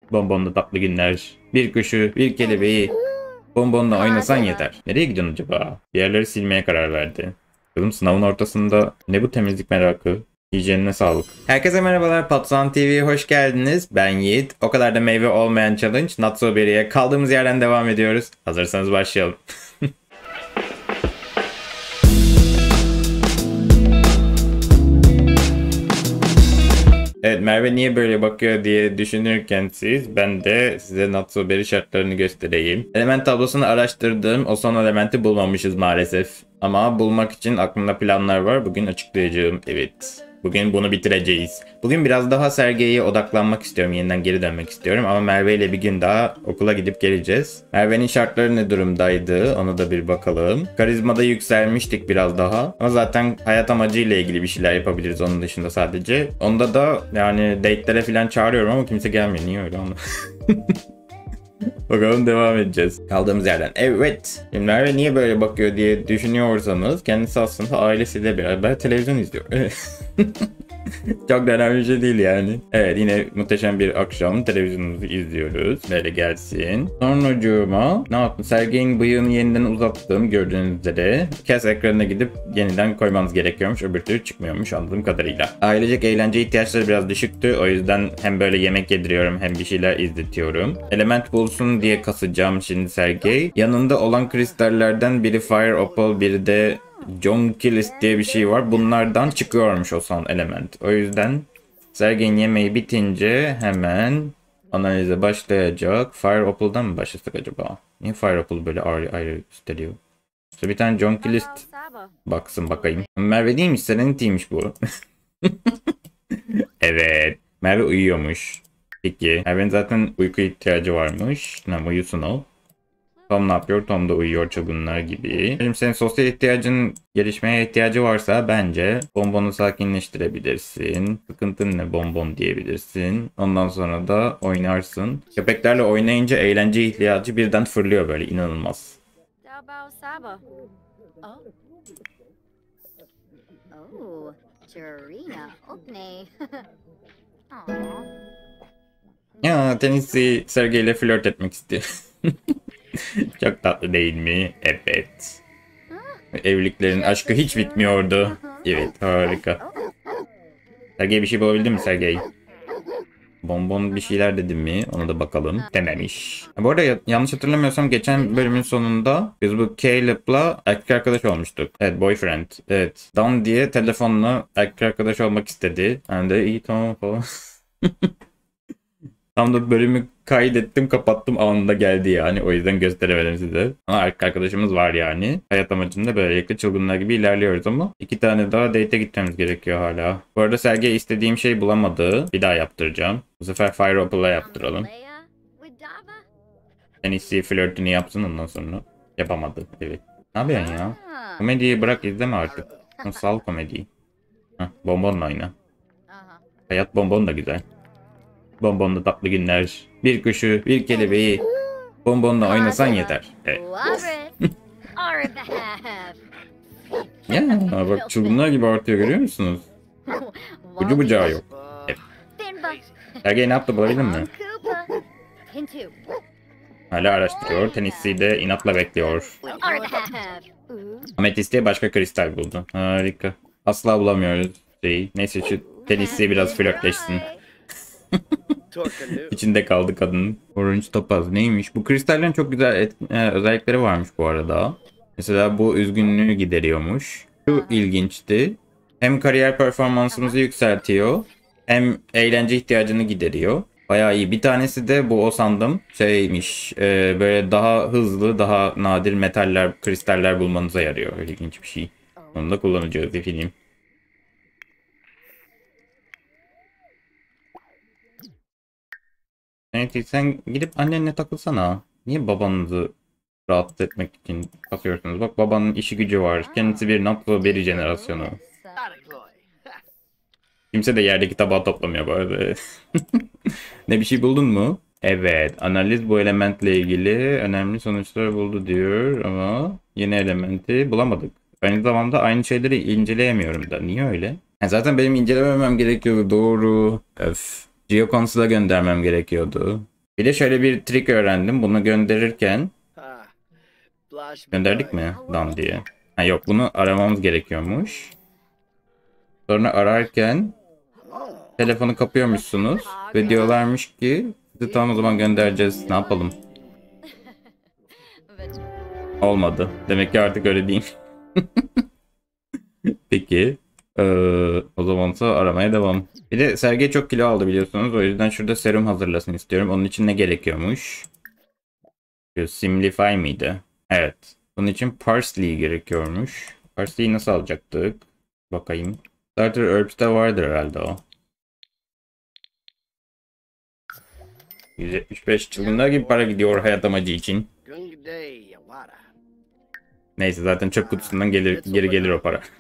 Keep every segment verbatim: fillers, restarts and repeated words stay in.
Bonbonlu tatlı günler. Bir kuşu, bir kelebeği bonbonla oynasan yeter. Nereye gidiyorsun acaba? Bir yerleri silmeye karar verdi. Kızım sınavın ortasında ne bu temizlik merakı? Hijyenine sağlık. Herkese merhabalar. Patsan T V'ye hoş geldiniz. Ben Yiğit. O kadar da meyve olmayan challenge Not So Berry'e kaldığımız yerden devam ediyoruz. Hazırsanız başlayalım. Evet, Merve niye böyle bakıyor diye düşünürken siz, ben de size Not So Berry şartlarını göstereyim. Element tablosunu araştırdım. O son elementi bulmamışız maalesef. Ama bulmak için aklımda planlar var. Bugün açıklayacağım. Evet. Bugün bunu bitireceğiz. Bugün biraz daha Sergey'e odaklanmak istiyorum. Yeniden geri dönmek istiyorum. Ama Merve ile bir gün daha okula gidip geleceğiz. Merve'nin şartları ne durumdaydı? Ona da bir bakalım. Karizmada yükselmiştik biraz daha. Ama zaten hayat amacıyla ilgili bir şeyler yapabiliriz onun dışında sadece. Onda da yani date'lere falan çağırıyorum ama kimse gelmiyor. Niye öyle onu? Bakalım, devam edeceğiz. Kaldığımız yerden. Evet. Şimdi Merve niye böyle bakıyor diye düşünüyorsanız kendisi aslında ailesiyle beraber televizyon izliyor. Çok da önemli bir şey değil yani. Evet, yine muhteşem bir akşam televizyonumuzu izliyoruz. Böyle gelsin. Sonracığıma ne yaptım? Sergey'in bıyığını yeniden uzattım gördüğünüz üzere. Kes ekranına gidip yeniden koymanız gerekiyormuş. Öbür türlü çıkmıyormuş anladığım kadarıyla. Ailecek eğlence ihtiyaçları biraz düşüktü. O yüzden hem böyle yemek yediriyorum hem bir şeyler izletiyorum. Element bulsun diye kasacağım şimdi Sergey. Yanında olan kristallerden biri Fire Opal, biri de Jonkilis diye bir şey var. Bunlardan çıkıyormuş o son element. O yüzden Sergey'in yemeği bitince hemen analize başlayacak. Fire Opal'dan mı başlasak acaba? Niye Fire Opal böyle ayrı ayrı gösteriyor? İşte bir tane Jonkilis baksın bakayım. Merve değilmiş, Serenity'ymiş bu. Evet. Merve uyuyormuş. Peki. Merve'nin zaten uyku ihtiyacı varmış. Tamam, uyusun o. Tom ne yapıyor? Tom da uyuyor çılgınlar gibi. Şimdi senin sosyal ihtiyacın gelişmeye ihtiyacı varsa bence bonbonu sakinleştirebilirsin. Sıkıntın ne bonbon diyebilirsin. Ondan sonra da oynarsın. Köpeklerle oynayınca eğlence ihtiyacı birden fırlıyor böyle, inanılmaz. Ya Tennessee Sergey ile flört etmek istiyor. Çok tatlı değil mi? Evet. Evliliklerin aşkı hiç bitmiyordu. Evet, harika. Sergey bir şey bulabildin mi Sergey? Bonbon bir şeyler dedim mi? Ona da bakalım. Dememiş. Bu arada ya- yanlış hatırlamıyorsam geçen bölümün sonunda biz bu Caleb'la erkek arkadaş olmuştuk. Evet, boyfriend. Evet. Don diye telefonla erkek arkadaş olmak istedi. Ben de iyi tamam falan. Tam da bölümü kaydettim, kapattım, anında geldi yani. O yüzden gösteremedim size. Ama erkek arkadaşımız var yani. Hayat amacında böylelikle çılgınlar gibi ilerliyoruz ama iki tane daha date'e gitmemiz gerekiyor hala. Bu arada Sergey istediğim şey bulamadı. Bir daha yaptıracağım. Bu sefer Fire Opal'a yaptıralım. En iyisi flörtünü yapsın ondan sonra. Yapamadı. Evet. Ne yapıyorsun ya? Komediyi bırak, izleme artık. Sal komediyi. Heh, bonbonla oyna. Hayat bonbon da güzel. Bonbonlu tatlı günler. Bir kuşu, bir kelebeği bonbonla oynasan yeter. Evet. Ya bak, çılgınlar gibi artıyor, görüyor musunuz? Ucu bucağı yok. Evet. Sergey ne yaptı, bulabildin mi? Hala araştırıyor. Tennessee'de inatla bekliyor. Ametist'e başka kristal buldu. Harika. Asla bulamıyoruz şeyi. Neyse şu Tennessee biraz flörtleşsin. İçinde kaldı kadının. Orange topaz neymiş? Bu kristallerin çok güzel et, e, özellikleri varmış bu arada. Mesela bu üzgünlüğü gideriyormuş. Şu ilginçti. Hem kariyer performansımızı yükseltiyor, hem eğlence ihtiyacını gideriyor. Bayağı iyi. Bir tanesi de bu, o sandım şeymiş. E, böyle daha hızlı, daha nadir metaller, kristaller bulmanıza yarıyor. Öyle ilginç bir şey. Onu da kullanacağız efendim. Evet, sen gidip annenle takılsana. Niye babanızı rahatsız etmek için kasıyorsunuz? Bak, babanın işi gücü var. Kendisi bir Not So Berry jenerasyonu. Kimse de yerdeki tabağı toplamıyor bu arada. Ne, bir şey buldun mu? Evet, analiz bu elementle ilgili önemli sonuçlar buldu diyor ama yeni elementi bulamadık. Aynı zamanda aynı şeyleri inceleyemiyorum da. Niye öyle? Ha, zaten benim incelememem gerekiyordu, doğru. Öf. GeoConsul'a göndermem gerekiyordu. Bir de şöyle bir trik öğrendim. Bunu gönderirken Ha. Blash gönderdik mi Dan diye. Ha yok, bunu aramamız gerekiyormuş. Sonra ararken telefonu kapıyormuşsunuz ve diyorlarmış ki sizi tamam o zaman göndereceğiz. Ne yapalım? Olmadı. Demek ki artık öyle değil. Peki. Ee, o zamansa aramaya devam. Bir de Sergey çok kilo aldı biliyorsunuz. O yüzden şurada serum hazırlasın istiyorum. Onun için ne gerekiyormuş? Şu Simlify miydi? Evet. Bunun için Parsley gerekiyormuş. Parsley'i nasıl alacaktık? Bakayım. Starter Herbs'te vardır herhalde o. yüz yetmiş beş çılgınlar gibi para gidiyor hayat amacı için. Neyse zaten çöp kutusundan gelir, geri gelir o para.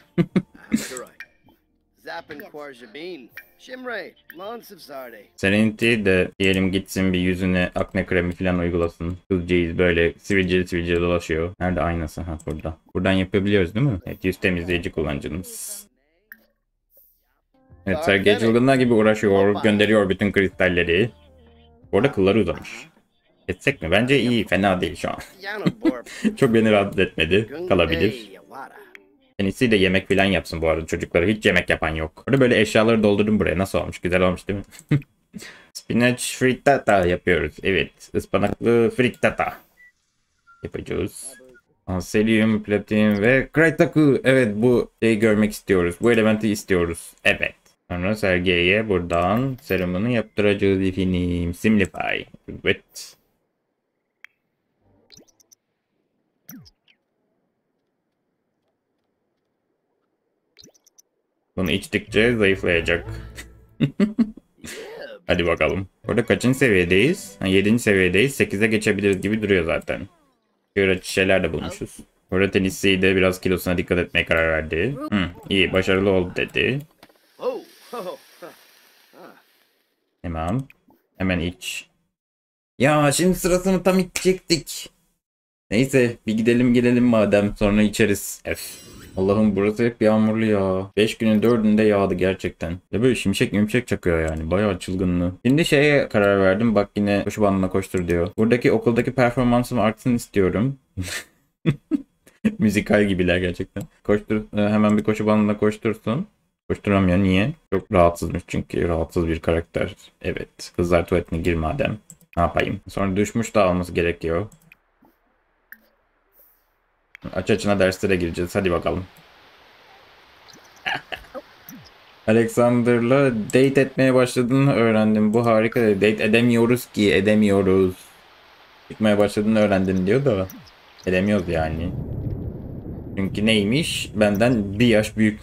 Serenity de diyelim gitsin bir yüzüne akne kremi falan uygulasın. Kızcağız böyle sivilceli sivilceli dolaşıyor. Nerede aynası? Ha burada. Buradan yapabiliyoruz değil mi? Evet, yüz temizleyici kullanıcımız. Evet, Sergey çılgınlar gibi uğraşıyor. Gönderiyor bütün kristalleri. Bu arada kılları uzamış. Etsek mi? Bence iyi. Fena değil şu an. Çok beni rahatsız etmedi. Kalabilir. Kendisi de yemek falan yapsın bu arada. Çocuklara hiç yemek yapan yok. Orada böyle eşyaları doldurdum buraya. Nasıl olmuş? Güzel olmuş değil mi? Spinach frittata yapıyoruz. Evet. Ispanaklı frittata yapacağız. Selyum, platin ve Kraitaku. Evet, bu şeyi görmek istiyoruz. Bu elementi istiyoruz. Evet. Sonra Sergey'e buradan serumunu yaptıracağız efendim. Simplify. Evet. Bunu içtikçe zayıflayacak. Hadi bakalım. Burada kaçıncı seviyedeyiz? Ha, yedinci seviyedeyiz. sekize geçebiliriz gibi duruyor zaten. Şöyle şeyler de bulmuşuz. Burada Tennessee de biraz kilosuna dikkat etmeye karar verdi. Hı, iyi, başarılı oldu dedi. Tamam. Hemen iç. Ya şimdi sırasını tam içecektik. Neyse bir gidelim gidelim madem, sonra içeriz. F. Allah'ım burası hep yağmurlu ya. beş günün dördünde yağdı gerçekten. Ya böyle şimşek mimşek çakıyor yani. Bayağı çılgınlı. Şimdi şeye karar verdim. Bak yine koşu bandına koştur diyor. Buradaki okuldaki performansım artsın istiyorum. Müzikal gibiler gerçekten. Koştur, hemen bir koşu bandına koştursun. Koşturamıyor. Niye? Çok rahatsızmış çünkü. Rahatsız bir karakter. Evet. Kızlar tuvaletine gir madem. Ne yapayım? Sonra düşmüş da alması gerekiyor. Aç açına derslere gireceğiz. Hadi bakalım. Alexander'la date etmeye başladığını öğrendim. Bu harika. Date edemiyoruz ki. Edemiyoruz. Çıkmaya başladığını öğrendim diyor da. Edemiyoruz yani. Çünkü neymiş? Benden bir yaş büyük.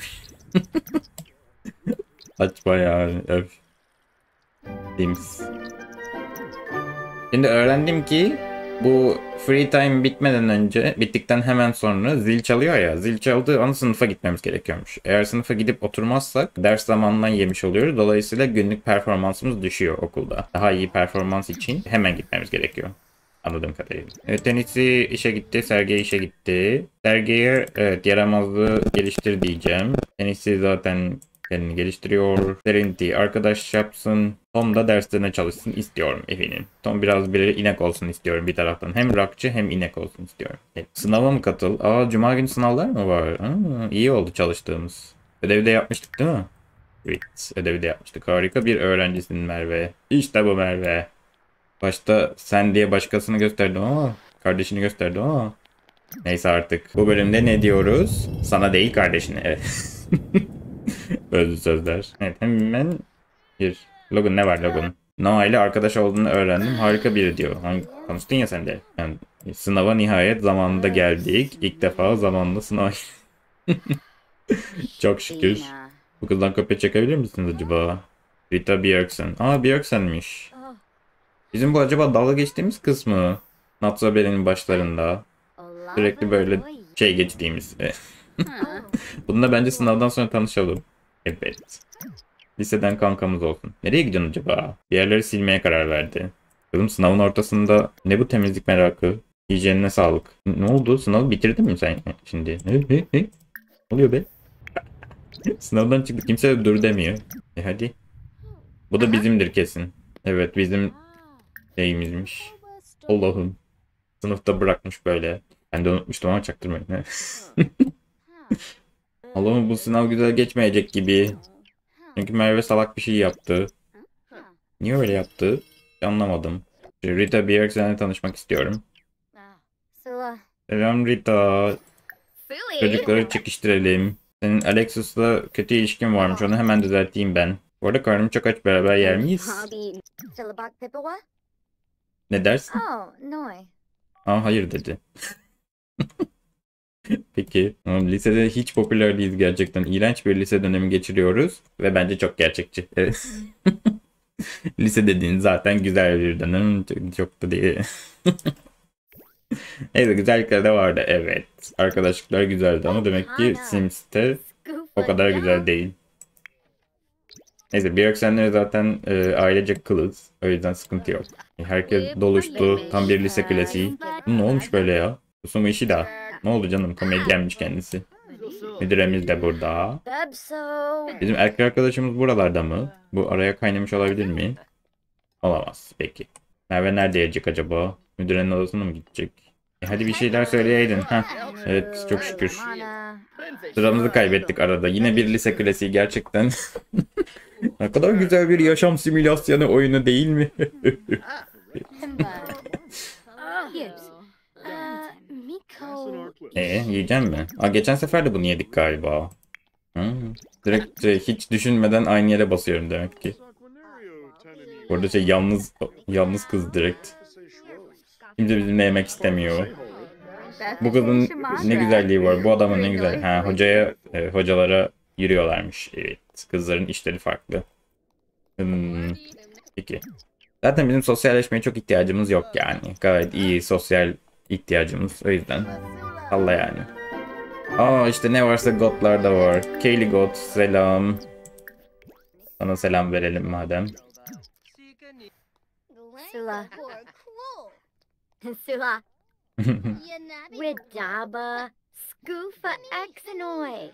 Saçma yani. Öf. Sims. Şimdi öğrendim ki bu free time bitmeden önce, bittikten hemen sonra zil çalıyor ya. Zil çaldığı an sınıfa gitmemiz gerekiyormuş. Eğer sınıfa gidip oturmazsak ders zamanından yemiş oluyoruz. Dolayısıyla günlük performansımız düşüyor okulda. Daha iyi performans için hemen gitmemiz gerekiyor. Anladığım kadarıyla. Evet, Tennessee işe gitti. Sergey işe gitti. Sergey'e evet yaramazlığı geliştir diyeceğim. Tennessee zaten kendini geliştiriyor. Serenity arkadaş yapsın. Tom da derslerine çalışsın istiyorum efendim. Tom biraz bir inek olsun istiyorum bir taraftan. Hem rockçı hem inek olsun istiyorum. Evet. Sınava mı katıl? Aa, cuma günü sınavlar mı var? Aa, iyi oldu çalıştığımız. Ödevi de yapmıştık değil mi? Evet, ödevi de yapmıştık. Harika bir öğrencisin Merve. İşte bu Merve. Başta sen diye başkasını gösterdim ama kardeşini gösterdim ama neyse artık. Bu bölümde ne diyoruz? Sana değil kardeşine. Evet. Özlü sözler. Evet, hemen bir Logan, ne var Logan? Noah ile arkadaş olduğunu öğrendim. Harika biri diyor. Hangi, konuştun ya sen de. Yani, sınava nihayet zamanında geldik. İlk defa zamanında sınav. Çok şükür. Bu kızdan kopya çekebilir misiniz acaba? Rita Björksen. Aa, Björksen'miş. Bizim bu acaba dalga geçtiğimiz kısmı. Natsabe'nin başlarında. Sürekli böyle şey geçtiğimiz. Bununla bence sınavdan sonra tanışalım. Evet. Liseden kankamız olsun. Nereye gidiyorsun acaba? Bir yerleri silmeye karar verdi. Kızım sınavın ortasında ne bu temizlik merakı? Hijyenine sağlık. Ne oldu? Sınavı bitirdin mi sen şimdi? Ne, ne, ne? Ne oluyor be? Sınavdan çıktı. Kimse de dur demiyor. E hadi. Bu da bizimdir kesin. Evet, bizim neyimizmiş. Allah'ım. Sınıfta bırakmış böyle. Ben de unutmuştum ama çaktırmayın. Allah'ım bu sınav güzel geçmeyecek gibi. Çünkü Merve salak bir şey yaptı. Niye öyle yaptı? Anlamadım. Rita bir seninle tanışmak istiyorum. Selam Rita. Çocukları çekiştirelim. Senin Alexis'la kötü ilişkin varmış. Onu hemen düzelteyim ben. Bu arada karnım çok aç. Beraber yer miyiz? Ne dersin? Aa hayır dedi. Peki. Ama lisede hiç popüler değiliz gerçekten. İğrenç bir lise dönemi geçiriyoruz. Ve bence çok gerçekçi. Evet. Lise dediğin zaten güzel bir dönem. Çok, çok da değil. Neyse güzellikler de vardı. Evet. Arkadaşlıklar güzeldi ama demek ki Sims'te o kadar güzel değil. Neyse bir aksenleri zaten e, ailecek kılız. O yüzden sıkıntı yok. Herkes doluştu. Tam bir lise klasiği. Bu ne olmuş böyle ya? Susumu işi de. Ne oldu canım? Komedyenmiş kendisi. Müdüremiz de burada. Bizim erkek arkadaşımız buralarda mı? Bu araya kaynamış olabilir mi? Olamaz. Peki. Merve nerede yiyecek acaba? Müdürenin odasına mı gidecek? E hadi bir şeyler söyleyeydin. Heh. Evet çok şükür. Sıramızı kaybettik arada. Yine bir lise klasiği gerçekten. Ne kadar güzel bir yaşam simülasyonu oyunu değil mi? Eee yiyeceğim mi? Aa, geçen sefer de bunu yedik galiba. Hmm. Direkt şey, hiç düşünmeden aynı yere basıyorum demek ki. Burada şey yalnız yalnız kız direkt. Kimse bizimle yemek istemiyor. Bu kızın ne güzelliği var. Bu adamın ne güzel. Ha hocaya e, hocalara yürüyorlarmış. Evet. Kızların işleri farklı. Hmm. Peki. Zaten bizim sosyalleşmeye çok ihtiyacımız yok yani. Gayet iyi sosyal ihtiyacımız. O yüzden. Allah yani. Aa işte ne varsa God'lar da var. Kaylee God selam. Sana selam verelim madem. Sula. Sula. Ridaba. Scoofa Exenoy.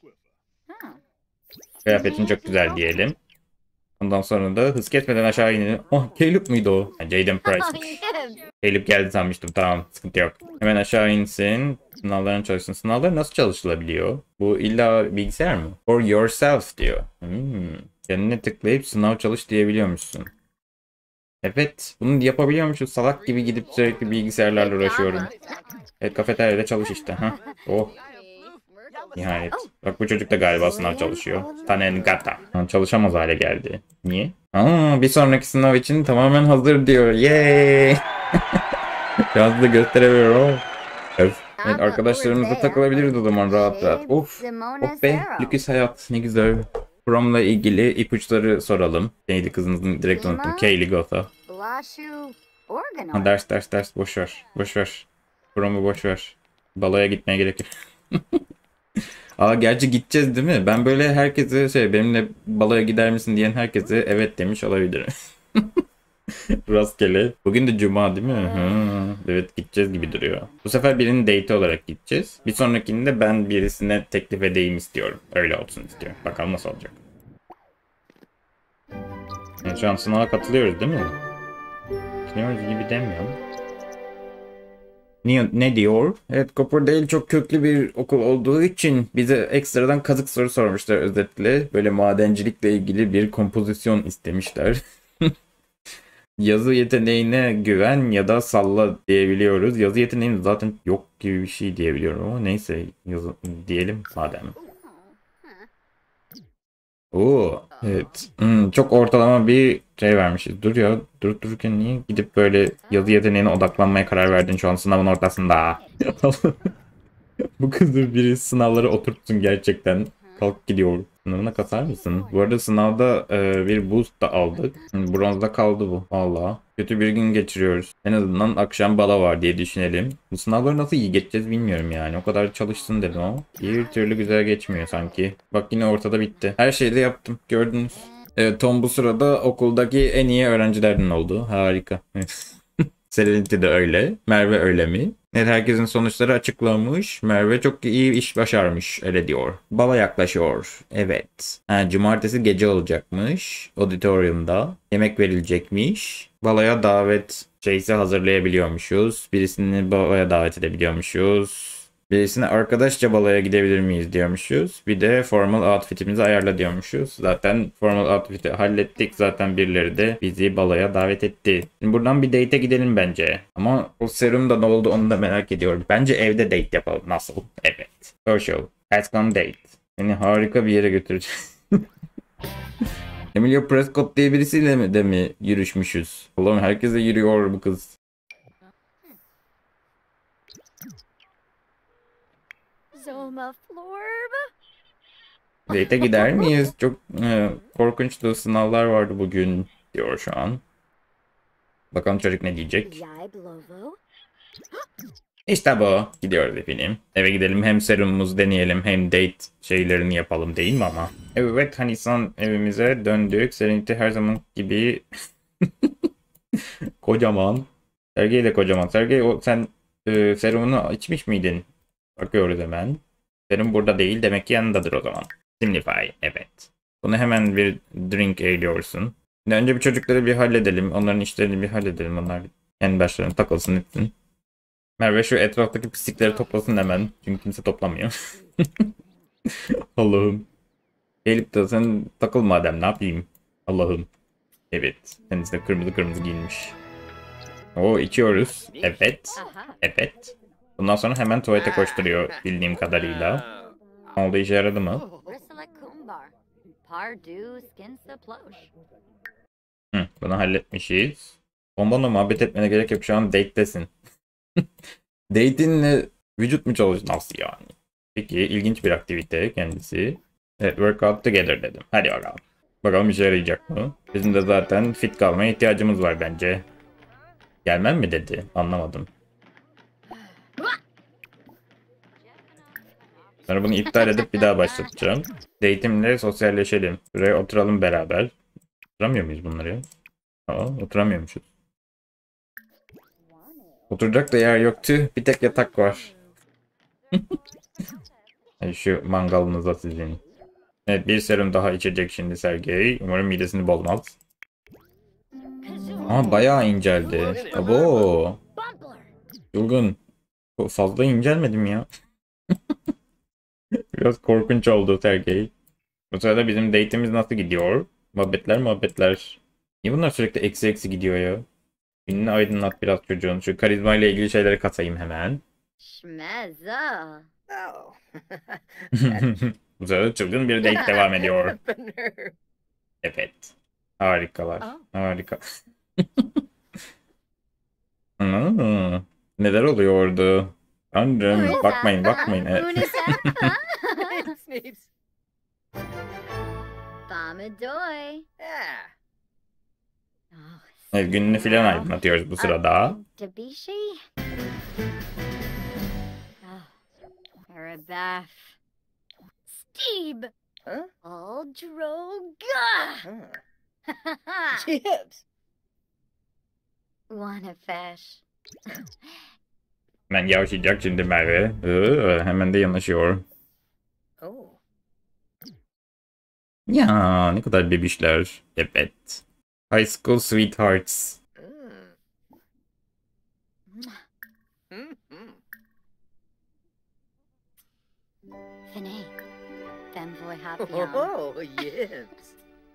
Kıyafetin çok güzel diyelim. Ondan sonra da hız kesmeden aşağı inelim. Oh Caleb mıydı o? Ha, Jaden Price'mış. Caleb geldi sanmıştım. Tamam sıkıntı yok. Hemen aşağı insin. Sınavların çalışsın. Sınavlar nasıl çalışılabiliyor? Bu illa bilgisayar mı? For yourself diyor. Hmm. Kendine tıklayıp sınav çalış diyebiliyormuşsun. Evet. Bunu yapabiliyormuşuz. Salak gibi gidip sürekli bilgisayarlarla uğraşıyorum. Evet kafeteryada çalış işte. Heh. Oh. Nihayet. Bak bu çocuk da galiba sınav çalışıyor. Tanengata. Çalışamaz hale geldi. Niye? Aa, bir sonraki sınav için tamamen hazır diyor. Yeee. Biraz da gösteremiyorum. Evet. Evet arkadaşlarımızla takılabiliriz o zaman rahat rahat. Of. Of be. Lüküs hayat. Ne güzel. Prom'la ilgili ipuçları soralım. Neydi kızınızın direkt unuttum. Kaylee Goth'a. Ha, ders ders ders boşver. Boşver. Prom'u boşver. Baloya gitmeye gerek yok. Aa gerçi gideceğiz değil mi? Ben böyle herkese şey benimle baloya gider misin diyen herkese evet demiş olabilirim. Rastgele. Bugün de cuma değil mi? Hı, evet gideceğiz gibi duruyor. Bu sefer birinin date olarak gideceğiz. Bir sonrakinde ben birisine teklif edeyim istiyorum. Öyle olsun istiyorum. Bakalım nasıl olacak. Yani şu an sınava katılıyoruz değil mi? Katılıyoruz gibi demiyorum. Ne, ne diyor? Evet Copperdale çok köklü bir okul olduğu için bize ekstradan kazık soru sormuşlar özetle. Böyle madencilikle ilgili bir kompozisyon istemişler. Yazı yeteneğine güven ya da salla diyebiliyoruz. Yazı yeteneğim zaten yok gibi bir şey diyebiliyorum ama neyse yazı, diyelim madem. Oo, evet. Hmm, çok ortalama bir şey vermişiz. Dur ya, durup dururken niye gidip böyle yazı yeteneğine odaklanmaya karar verdin şu an sınavın ortasında? Bu kızı biri sınavları oturtsun gerçekten. Kalk gidiyor. Sınavına kasar mısın? Bu arada sınavda e, bir boost da aldık. Bronzda kaldı bu. Valla. Kötü bir gün geçiriyoruz. En azından akşam bala var diye düşünelim. Bu sınavları nasıl iyi geçeceğiz bilmiyorum yani. O kadar çalışsın dedim ama. Bir türlü güzel geçmiyor sanki. Bak yine ortada bitti. Her şeyi de yaptım. Gördünüz. Evet Tom bu sırada okuldaki en iyi öğrencilerden oldu. Harika. Serenity de öyle. Merve öyle mi? Evet herkesin sonuçları açıklamış. Merve çok iyi iş başarmış öyle diyor. Bala yaklaşıyor. Evet. Ha, cumartesi gece olacakmış. Auditorium'da. Yemek verilecekmiş. Balaya davet şeysi hazırlayabiliyormuşuz. Birisini balaya davet edebiliyormuşuz. Birisine arkadaşça balaya gidebilir miyiz diyormuşuz. Bir de formal outfitimizi ayarla diyormuşuz. Zaten formal outfit'i hallettik. Zaten birileri de bizi balaya davet etti. Şimdi buradan bir date'e gidelim bence. Ama o serumda ne oldu onu da merak ediyorum. Bence evde date yapalım. Nasıl? Evet. Social. Let's come date. Seni harika bir yere götüreceğim. Emilia Prescott diye birisiyle mi de mi yürüşmüşüz? Allah'ım herkese yürüyor bu kız. Zoma Florb. Date'e gider miyiz? Çok e, korkunçtu, sınavlar vardı bugün diyor şu an. Bakalım çocuk ne diyecek. Yai Blovo. İşte bu. Gidiyoruz efendim. Eve gidelim, hem serumumuzu deneyelim hem date şeylerini yapalım değil mi ama? Evet Hanisan, evimize döndük. Serenity her zaman gibi kocaman. Sergey de kocaman. Sergey o sen e, serumunu içmiş miydin? Bakıyoruz hemen. Serum burada değil, demek ki yanındadır o zaman. Simplify, evet. Bunu hemen bir drink eğiliyorsun. Şimdi önce bir çocukları bir halledelim. Onların işlerini bir halledelim. Onlar kendi başlarına takılsın etsin. Merve şu etraftaki pislikleri toplasın hemen. Çünkü kimse toplamıyor. Allah'ım. Gelip de sen takıl madem, ne yapayım? Allah'ım. Evet. Kendisi de kırmızı kırmızı giyinmiş. Oo, içiyoruz. Evet. Aha. Evet. Bundan sonra hemen tuvalete koşturuyor bildiğim kadarıyla. Ne oldu, işe yaradı mı? Bristla Kumbar. Pardu Skinsa Plosh. Hı, bunu halletmişiz. Bombanla muhabbet etmene gerek yok, şu an date'desin. Date'inle vücut mu çalışıyor? Nasıl yani? Peki, ilginç bir aktivite kendisi. Evet, workout together dedim. Hadi bakalım. Bakalım işe yarayacak mı? Bizim de zaten fit kalmaya ihtiyacımız var bence. Gelmem mi dedi? Anlamadım. Sonra bunu iptal edip bir daha başlatacağım. Date'imle sosyalleşelim. Buraya oturalım beraber. Oturamıyor muyuz bunları? Aa, oturamıyormuşuz. Oturacak da yer yoktu. Bir tek yatak var. Hadi şu mangalınıza sizin. Evet, bir serum daha içecek şimdi Sergey. Umarım midesini bozmaz. Ama bayağı inceldi. Abo. Bumpler. Çılgın. Fazla incelmedim ya. Biraz korkunç oldu Sergey. Bu sırada bizim date'imiz nasıl gidiyor? Muhabbetler muhabbetler. Niye bunlar sürekli eksi eksi gidiyor ya? Gününü aydınlat biraz çocuğun. Şu karizma ile ilgili şeyleri katayım hemen. Schmezza. Oh. Bu sırada çılgın bir date devam ediyor. Nerve. Evet. Harikalar. Aa. Harika. Hmm, neler oluyordu? Tanrım, bakmayın bakmayın. Evet. Sneeps, sneeps. Bamadoy. Yeah. Oh, Evet, gününü filan aydınlatıyoruz bu sırada. Debishi. Oh, Arabaf. Steve. Huh? Aldroga. Huh. Chips. Wanna fish. Hemen yavşayacak şimdi Merve. Iı, hemen de yanaşıyor. Oh. Ya ne kadar bebişler. Evet. High School Sweethearts. Mm. Mm-hmm. Finney. Femboy Hapion. Oh, yes.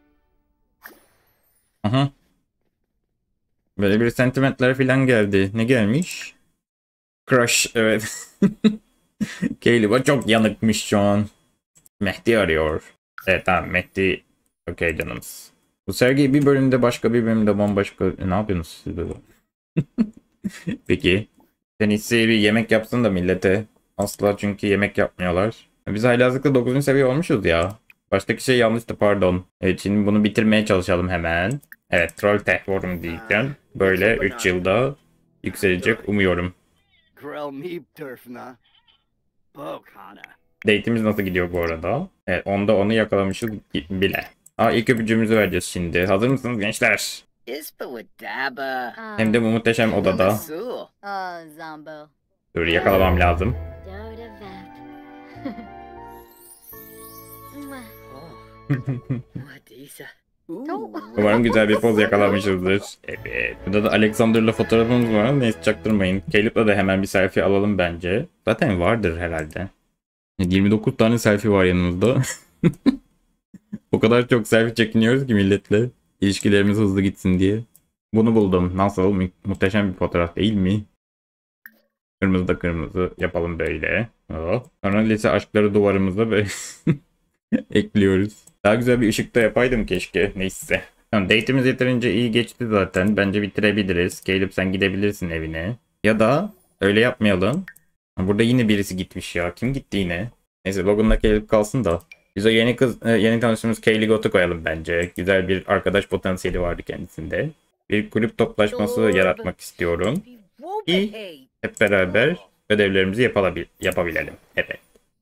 Aha. Böyle bir sentimentler falan geldi. Ne gelmiş? Crush, evet. Caleb'a çok yanıkmış şu an. Mehdi arıyor. Evet tamam, Mehdi. Okey canımız. Bu sergi bir bölümde başka, bir bölümde bambaşka. E, ne yapıyorsunuz siz böyle? Peki. Sen iyisi bir yemek yapsın da millete. Asla, çünkü yemek yapmıyorlar. Biz haylazlıkla dokuzuncu seviye olmuşuz ya. Baştaki şey yanlıştı, pardon. Evet, şimdi bunu bitirmeye çalışalım hemen. Evet, troll tehvorum diyeceğim. Böyle üç yılda yükselecek umuyorum. Grell me turfna. Bokana. Date'imiz nasıl gidiyor bu arada? Evet, onda onu yakalamışız bile. Aa, ilk öpücüğümüzü vereceğiz şimdi. Hazır mısınız gençler? Ispa Wadaba. Hem de bu muhteşem odada. Sul. Oh, Zombo. Dur, yakalamam lazım. Doda Vap. Oh. Wadisa. Ooh. Umarım güzel bir poz yakalamışızdır. Evet. Burada da Alexander'la fotoğrafımız var. Neyse çaktırmayın. Caleb'la da hemen bir selfie alalım bence. Zaten vardır herhalde. yirmi dokuz tane selfie var yanımızda. O kadar çok selfie çekiniyoruz ki milletle. İlişkilerimiz hızlı gitsin diye. Bunu buldum. Nasıl? Mu- muhteşem bir fotoğraf değil mi? Kırmızı da kırmızı yapalım böyle. Oh. Sonra lise aşkları duvarımıza böyle ekliyoruz. Daha güzel bir ışıkta yapaydım keşke. Neyse. Tamam, date'imiz yeterince iyi geçti zaten. Bence bitirebiliriz. Caleb sen gidebilirsin evine. Ya da öyle yapmayalım. Burada yine birisi gitmiş ya. Kim gitti yine? Neyse Logan'la Caleb kalsın da. Biz o yeni kız, e, yeni tanıştığımız Kaylee Goth'u koyalım bence. Güzel bir arkadaş potansiyeli vardı kendisinde. Bir kulüp toplaşması yaratmak istiyorum. İyi. Hep beraber ödevlerimizi yapalabil yapabilelim. Evet.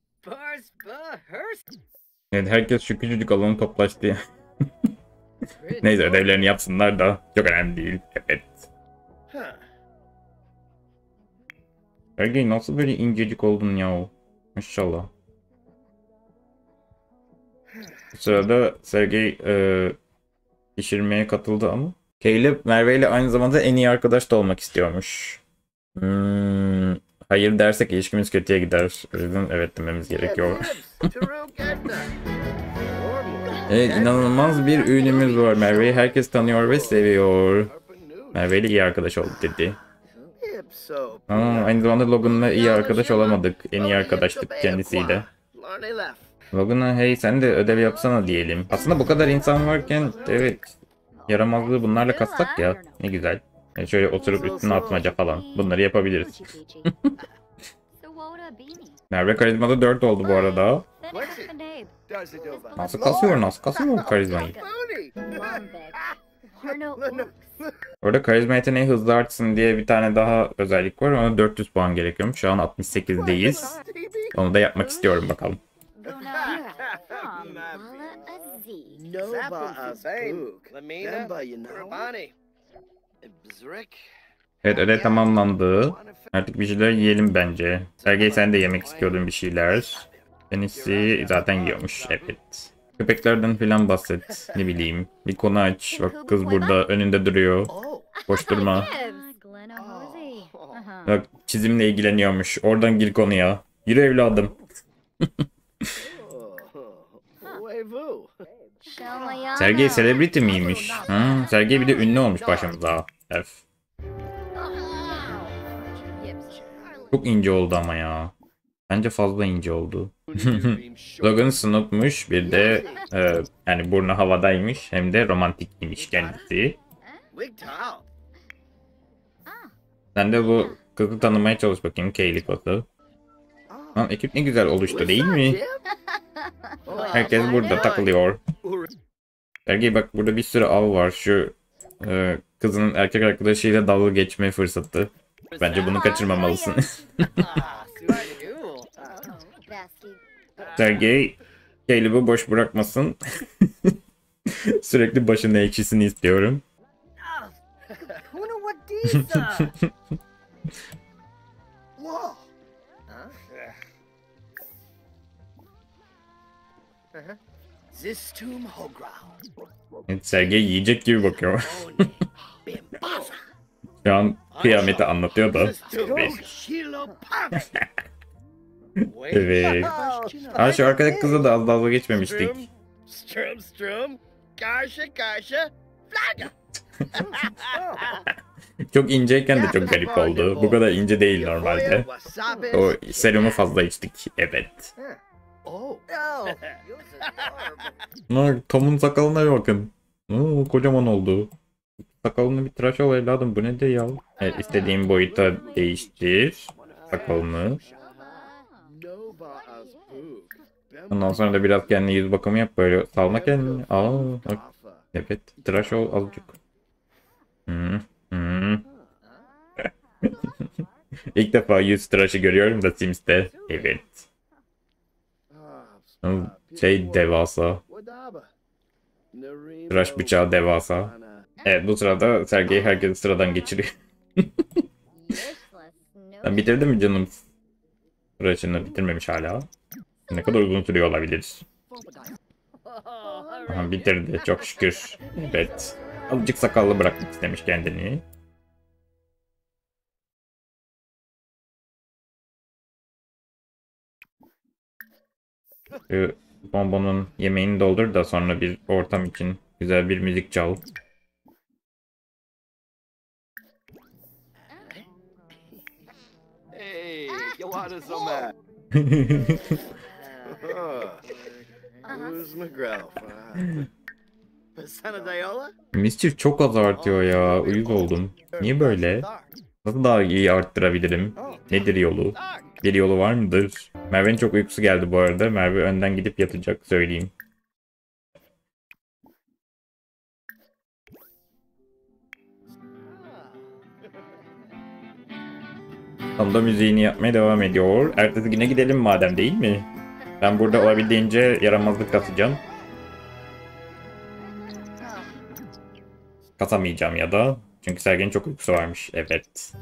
Evet, herkes şu küçücük alanı toplaştı. Neyse ödevlerini yapsınlar da çok önemli değil. Evet. Sergey nasıl böyle incecik oldun ya? Maşallah. Bu sırada Sergey e, pişirmeye katıldı ama. Caleb Merve ile aynı zamanda en iyi arkadaş da olmak istiyormuş. Hmm, hayır dersek ilişkimiz kötüye gider. O yüzden evet dememiz gerekiyor. Evet, inanılmaz bir ünümüz var. Merve'yi herkes tanıyor ve seviyor. Merve ile iyi arkadaş oldu dedi. Aa, aynı zamanda Logan'la iyi arkadaş olamadık. En iyi arkadaştık kendisiyle. Logan'a hey sen de ödev yapsana diyelim. Aslında bu kadar insan varken evet yaramazlığı bunlarla katsak ya. Ne güzel. Yani şöyle oturup üstüne atmaca falan. Bunları yapabiliriz. Merve karizmada dört oldu bu arada. Nasıl kasıyor nasıl kasıyor bu karizmayı? Orada karizma yeteneği hızlı artsın diye bir tane daha özellik var. Ona dört yüz puan gerekiyormuş. Şu an altmış sekizdeyiz. Onu da yapmak istiyorum bakalım. Evet ödev tamamlandı. Artık bir şeyler yiyelim bence. Sergey sen de yemek istiyordun bir şeyler. Deniz'i zaten yiyormuş evet. Köpeklerden filan bahset. Ne bileyim. Bir konu aç. Bak kız burada önünde duruyor. Boş durma. Bak çizimle ilgileniyormuş. Oradan gir konuya. Yürü evladım. Sergey celebrity miymiş? Ha, Sergey bir de ünlü olmuş başımıza. F. Çok ince oldu ama ya. Bence fazla ince oldu. Logan Snoop'muş. Bir de e, yani burnu havadaymış. Hem de romantikmiş kendisi. Sen de bu kızı tanımaya çalış bakayım. Kaylee Goth'u. Lan ekip ne güzel oluştu değil mi? Herkes burada takılıyor. Sergey bak burada bir sürü av var. Şu e, kızın erkek arkadaşıyla dalga geçme fırsatı. Bence bunu kaçırmamalısın. Sergey Caleb'ı boş bırakmasın. Sürekli başının ekşisini istiyorum. Evet, Sergey yiyecek gibi bakıyor. Şu an kıyameti anlatıyor da. Evet. Aa, şu arkadaki kızla da az dalga geçmemiştik. Çok inceyken de çok garip oldu. Bu kadar ince değil normalde. O serumu fazla içtik. Evet. Tom'un sakalına bakın. Oo, kocaman oldu. Sakalını bir tıraş ol evladım. Bu ne de ya? Evet, istediğim boyuta değiştir. Sakalını. Ondan sonra da biraz kendine yüz bakımı yap. Böyle salma kendini. Aa, bak. Evet. Tıraş ol azıcık. Hmm. Hmm. İlk defa yüz tıraşı görüyorum da Sims'te. Evet. Şey devasa. Tıraş bıçağı devasa. Evet bu sırada Sergey herkesi sıradan geçiriyor. Sen bitirdin mi canım? Tıraşını bitirmemiş hala. Ne kadar uzun sürüyor olabilir. Aha, bitirdi çok şükür. Evet. Azıcık sakallı bırakmak istemiş kendini. Şu bonbonun yemeğini doldur da sonra bir ortam için güzel bir müzik çal. Hey, you want some uh, Who's McGrath? Uh, Santa Diola? Mischief çok az artıyor ya. Uyuz oldum. Niye böyle? Nasıl daha iyi arttırabilirim? Nedir yolu? Bir yolu var mıdır? Merve'nin çok uykusu geldi bu arada. Merve önden gidip yatacak söyleyeyim. Tam da müziğini yapmaya devam ediyor. Ertesi güne gidelim madem, değil mi? Ben burada olabildiğince yaramazlık kasacağım. Kasamayacağım ya da. Çünkü Sergen'in çok uykusu varmış. Evet.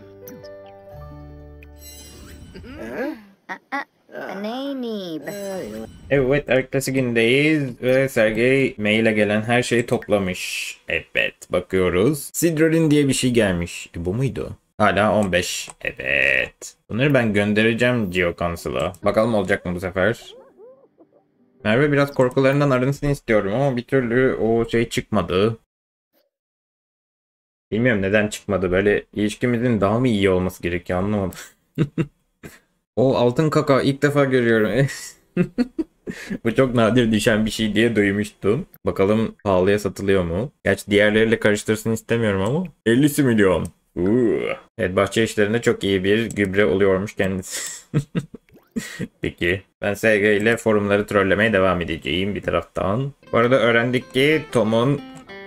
Finey. Evet, ertesi gündeyiz ve Sergey maile gelen her şeyi toplamış. Evet, bakıyoruz. Sidrolin diye bir şey gelmiş. E, bu muydu? Hala on beş. Evet. Bunları ben göndereceğim GeoCouncil'a. Bakalım olacak mı bu sefer? Merve biraz korkularından arınsın istiyorum ama bir türlü o şey çıkmadı. Bilmiyorum neden çıkmadı. Böyle ilişkimizin daha mı iyi olması gerekiyor, anlamadım. O altın kaka ilk defa görüyorum. Bu çok nadir düşen bir şey diye duymuştum. Bakalım pahalıya satılıyor mu? Gerçi diğerleriyle karıştırsın istemiyorum ama. elli milyon. Uuu. Evet, bahçe işlerinde çok iyi bir gübre oluyormuş kendisi. Peki. Ben S G ile forumları trollemeye devam edeceğim bir taraftan. Bu arada öğrendik ki Tom'un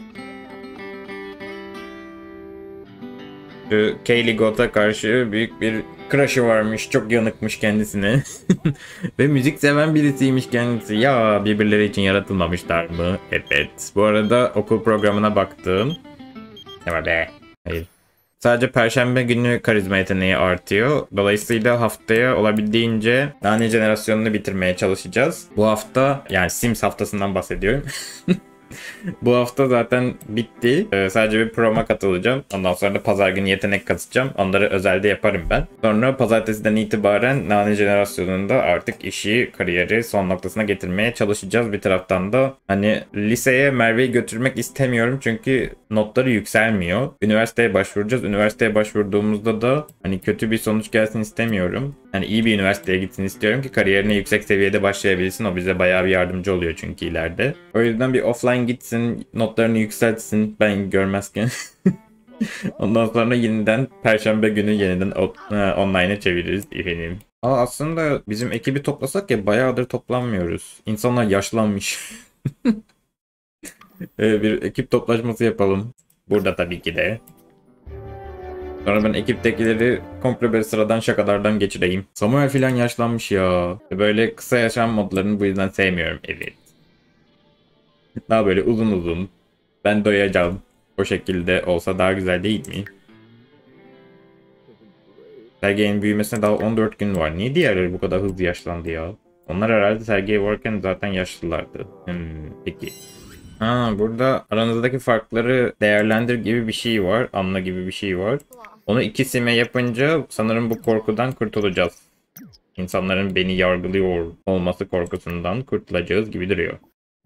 şu Kaylee Goth'a karşı büyük bir crush'ı varmış. Çok yanıkmış kendisine. Ve müzik seven birisiymiş kendisi. Ya birbirleri için yaratılmamışlar mı? Evet. Bu arada okul programına baktım. Ne var be? Hayır. Sadece Perşembe günü karizma yeteneği artıyor. Dolayısıyla haftaya olabildiğince Nane jenerasyonunu bitirmeye çalışacağız. Bu hafta, yani Sims haftasından bahsediyorum. Bu hafta zaten bitti. Ee, sadece bir programa katılacağım. Ondan sonra da pazar günü yetenek katacağım. Onları özelde yaparım ben. Sonra pazartesiden itibaren Nane jenerasyonunda artık işi, kariyeri son noktasına getirmeye çalışacağız. Bir taraftan da hani liseye Merve'yi götürmek istemiyorum. Çünkü notları yükselmiyor. Üniversiteye başvuracağız. Üniversiteye başvurduğumuzda da hani kötü bir sonuç gelsin istemiyorum. Hani iyi bir üniversiteye gitsin istiyorum ki kariyerine yüksek seviyede başlayabilsin. O bize bayağı bir yardımcı oluyor çünkü ileride. O yüzden bir offline gitsin, notlarını yükseltsin ben görmezken. Ondan sonra yeniden Perşembe günü yeniden online'e çeviririz efendim. Aa, aslında bizim ekibi toplasak ya, bayağıdır toplanmıyoruz. İnsanlar yaşlanmış. Bir ekip toplaşması yapalım. Burada tabii ki de. Sonra ben ekiptekileri komple böyle sıradan şakalardan geçireyim. Samuel filan yaşlanmış ya. Böyle kısa yaşam modlarını bu yüzden sevmiyorum. Evet. Daha böyle uzun uzun. Ben doyacağım. O şekilde olsa daha güzel değil mi? Sergey'in büyümesine daha on dört gün var. Niye diğerleri bu kadar hızlı yaşlandı ya? Onlar herhalde Sergey varken zaten yaşlılardı. Hmm, peki. Ha, burada aranızdaki farkları değerlendir gibi bir şey var. Anla gibi bir şey var. Onu iki sime yapınca sanırım bu korkudan kurtulacağız. İnsanların beni yargılıyor olması korkusundan kurtulacağız gibi duruyor.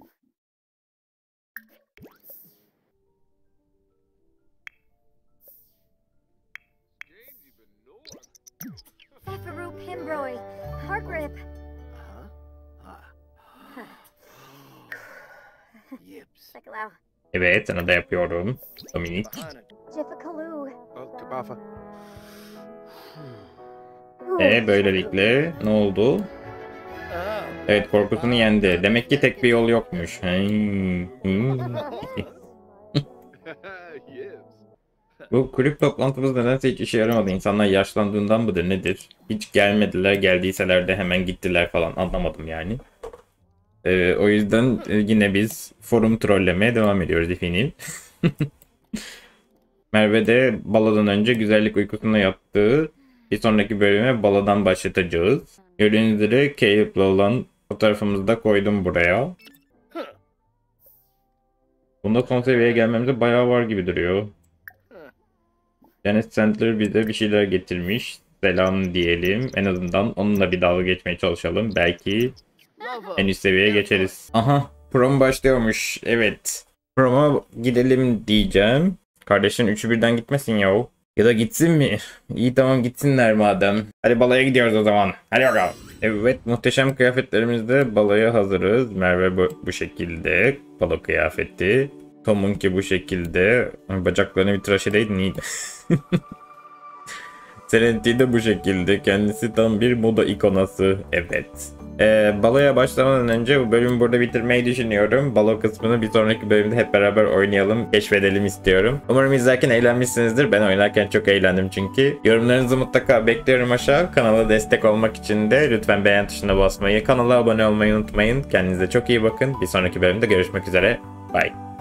Fefaru Pimbroy. Hargrip. Yips. Sekalaw. Evet, sana da yapıyorum. Dominik. Jiffakaloo. Oh, Kabafa. Ve böylelikle ne oldu? Evet, korkusunu yendi. Demek ki tek bir yol yokmuş. Hmm. Bu kulüp toplantımız nedense hiç işe yaramadı. İnsanlar yaşlandığından mıdır nedir? Hiç gelmediler. Geldiyseler de hemen gittiler falan. Anlamadım yani. Ee, o yüzden yine biz forum trollemeye devam ediyoruz efendim. Merve de baladan önce güzellik uykusuna yattığı bir sonraki bölüme baladan başlatacağız. Gördüğünüz üzere Caleb'la olan fotoğrafımızı da koydum buraya. Bunda son seviyeye gelmemize bayağı var gibi duruyor. Janet Sandler bize bir şeyler getirmiş. Selam diyelim. En azından onunla bir dalga geçmeye çalışalım. Belki en üst seviyeye geçeriz. Aha, prom başlıyormuş. Evet. Prom'a gidelim diyeceğim. Kardeşin üçü birden gitmesin ya. Ya da gitsin mi? İyi tamam gitsinler madem. Hadi balaya gidiyoruz o zaman. Hadi bakalım. Evet, muhteşem kıyafetlerimizde balaya hazırız. Merve bu, bu şekilde. Balo kıyafeti. Tom'unki bu şekilde. Bacaklarını bir tıraş edeydin iyiydi. Serenity de bu şekilde. Kendisi tam bir moda ikonası. Evet. Ee, baloya başlamadan önce bu bölümü burada bitirmeyi düşünüyorum. Balo kısmını bir sonraki bölümde hep beraber oynayalım, keşfedelim istiyorum. Umarım izlerken eğlenmişsinizdir. Ben oynarken çok eğlendim çünkü. Yorumlarınızı mutlaka bekliyorum aşağı. Kanala destek olmak için de lütfen beğen tuşuna basmayı, kanala abone olmayı unutmayın. Kendinize çok iyi bakın. Bir sonraki bölümde görüşmek üzere. Bye.